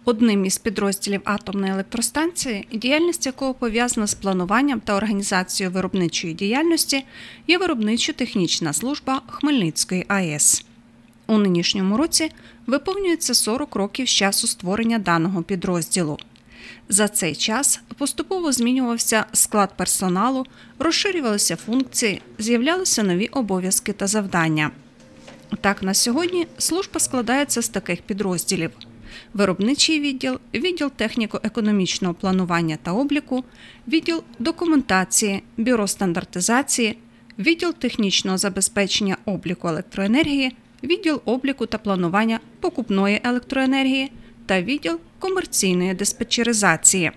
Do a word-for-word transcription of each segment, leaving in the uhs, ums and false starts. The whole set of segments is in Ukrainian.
Одним із підрозділів атомної електростанції, діяльність якого пов'язана з плануванням та організацією виробничої діяльності, є виробничо-технічна служба Хмельницької АЕС. У нинішньому році виповнюється сорок років з часу створення даного підрозділу. За цей час поступово змінювався склад персоналу, розширювалися функції, з'являлися нові обов'язки та завдання. Так, на сьогодні служба складається з таких підрозділів: виробничий відділ, відділ техніко-економічного планування та обліку, відділ документації, бюро стандартизації, відділ технічного забезпечення обліку електроенергії, відділ обліку та планування покупної електроенергії та відділ комерційної диспетчеризації.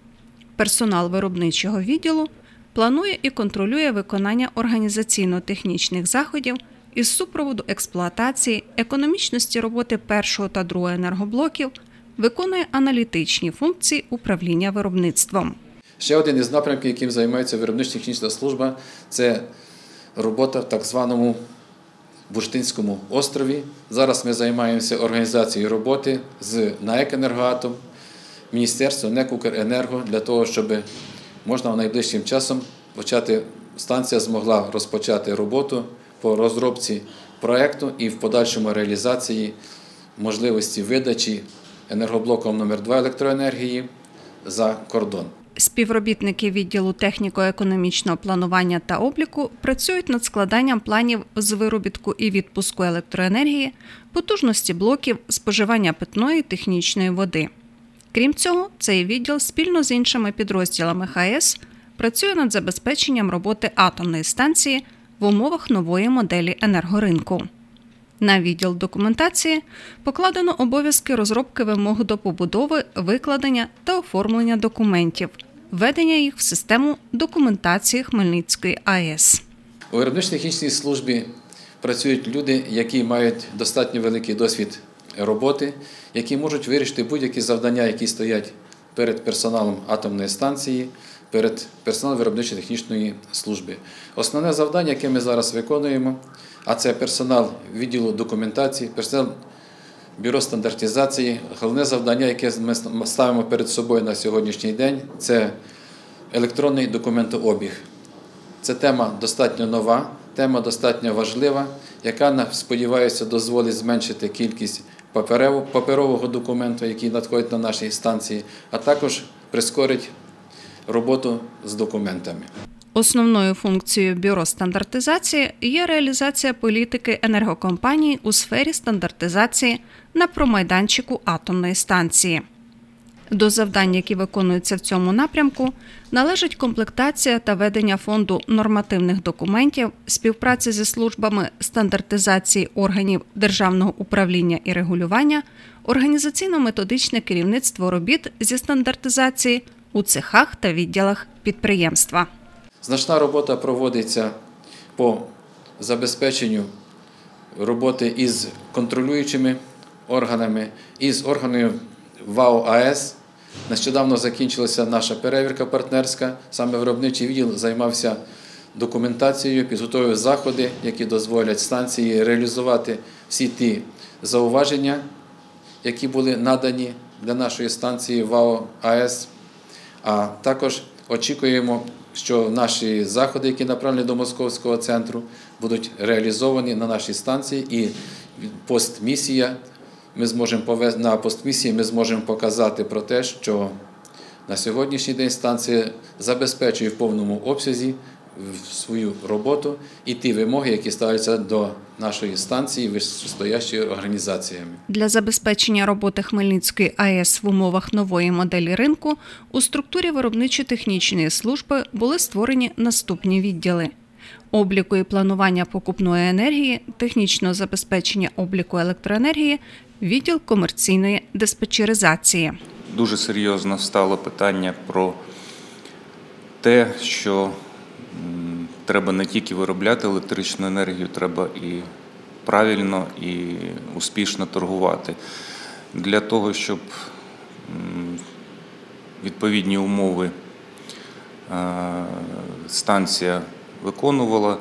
Персонал виробничого відділу планує і контролює виконання організаційно-технічних заходів із супроводу експлуатації, економічності роботи першого та другого енергоблоків, виконує аналітичні функції управління виробництвом. Ще один із напрямків, яким займається виробничо-технічна служба, це робота в так званому Бурштинському острові. Зараз ми займаємося організацією роботи з НАЕК «Енергоатом», Міністерством НЕК «Укренерго» для того, щоб можна найближчим часом почати, станція змогла розпочати роботу по розробці проєкту і в подальшому реалізації можливості видачі енергоблоком номер два електроенергії за кордон. Співробітники відділу техніко-економічного планування та обліку працюють над складанням планів з виробітку і відпуску електроенергії, потужності блоків, споживання питної технічної води. Крім цього, цей відділ спільно з іншими підрозділами ХАЕС працює над забезпеченням роботи атомної станції в умовах нової моделі енергоринку. На відділ документації покладено обов'язки розробки вимог до побудови, викладення та оформлення документів, введення їх в систему документації Хмельницької АЕС. У виробничо-технічній службі працюють люди, які мають достатньо великий досвід роботи, які можуть вирішити будь-які завдання, які стоять перед персоналом атомної станції, перед персоналом виробничо-технічної служби. Основне завдання, яке ми зараз виконуємо, а це персонал відділу документації, персонал бюро стандартизації. Головне завдання, яке ми ставимо перед собою на сьогоднішній день, це електронний документообіг. Це тема достатньо нова, тема достатньо важлива, яка, сподіваюся, дозволить зменшити кількість паперового документу, який надходить на наші станції, а також прискорить роботу з документами. Основною функцією бюро стандартизації є реалізація політики енергокомпаній у сфері стандартизації на промайданчику атомної станції. До завдань, які виконуються в цьому напрямку, належить комплектація та ведення фонду нормативних документів, співпраця зі службами стандартизації органів державного управління і регулювання, організаційно-методичне керівництво робіт зі стандартизації у цехах та відділах підприємства. Значна робота проводиться по забезпеченню роботи із контролюючими органами, із органами ВАО АЕС. Нещодавно закінчилася наша перевірка партнерська. Саме виробничий відділ займався документацією, підготовив заходи, які дозволять станції реалізувати всі ті зауваження, які були надані для нашої станції ВАО АЕС. А також очікуємо, що наші заходи, які направлені до Московського центру, будуть реалізовані на нашій станції, і постмісія, ми зможемо на постмісії ми зможемо показати про те, що на сьогоднішній день станція забезпечує в повному обсязі свою роботу і ті вимоги, які ставляться до нашої станції вищестоящими організаціями. Для забезпечення роботи Хмельницької АЕС в умовах нової моделі ринку у структурі виробничо-технічної служби були створені наступні відділи: обліку і планування покупної енергії, технічного забезпечення обліку електроенергії, відділ комерційної диспетчеризації. Дуже серйозно стало питання про те, що треба не тільки виробляти електричну енергію, треба і правильно, і успішно торгувати. Для того, щоб відповідні умови станція виконувала,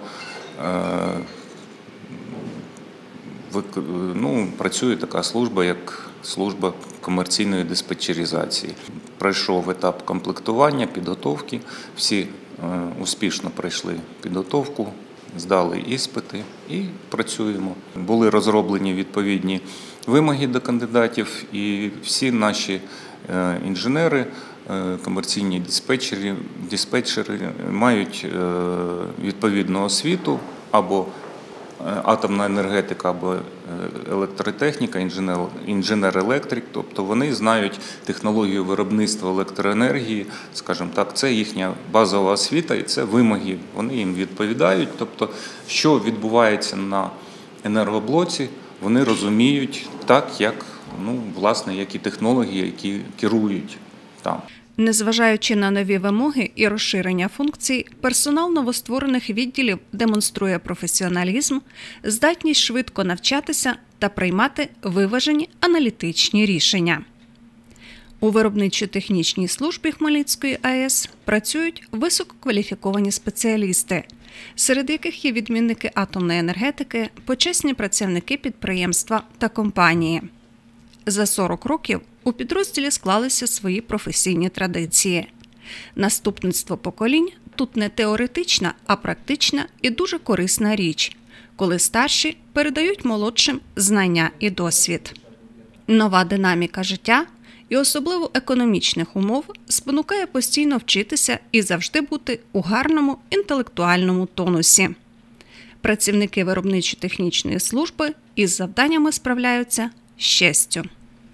ну, працює така служба, як служба комерційної диспетчеризації. Пройшов етап комплектування, підготовки. Всі успішно пройшли підготовку, здали іспити і працюємо. Були розроблені відповідні вимоги до кандидатів, і всі наші інженери, комерційні диспетчери, диспетчери мають відповідну освіту або атомна енергетика, або електротехніка, інженер, інженер-електрик, тобто вони знають технологію виробництва електроенергії, скажімо так, це їхня базова освіта і це вимоги, вони їм відповідають, тобто що відбувається на енергоблоці, вони розуміють так, як, ну, власне, як і технології, які керують там. Незважаючи на нові вимоги і розширення функцій, персонал новостворених відділів демонструє професіоналізм, здатність швидко навчатися та приймати виважені аналітичні рішення. У виробничо-технічній службі Хмельницької АЕС працюють висококваліфіковані спеціалісти, серед яких є відмінники атомної енергетики, почесні працівники підприємства та компанії. За сорок років у підрозділі склалися свої професійні традиції. Наступництво поколінь тут не теоретична, а практична і дуже корисна річ, коли старші передають молодшим знання і досвід. Нова динаміка життя і особливо економічних умов спонукає постійно вчитися і завжди бути у гарному інтелектуальному тонусі. Працівники виробничо-технічної служби із завданнями справляються з честю.